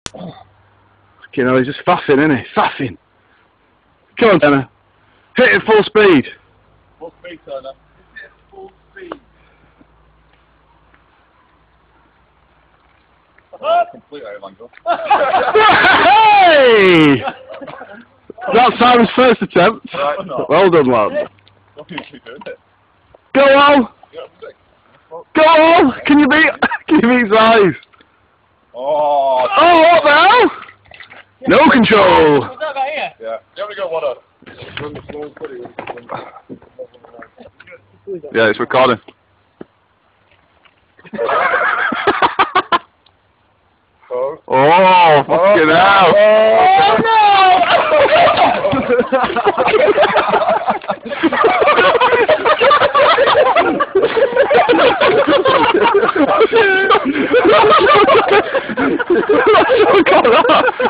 You know, he's just faffing, isn't he? Faffing. Come on, Turner. Hit it full speed. Full speed, Turner. Hit it full speed. Complete out of angle. Hey! That's Simon's first attempt. Right. Well done, lad. Go on! Go on! Can you beat size? Oh! Oh, what the hell? No control! Was that right here? Yeah. You only got one up. Yeah, it's recording. Oh, fucking hell! Oh no! Look at that!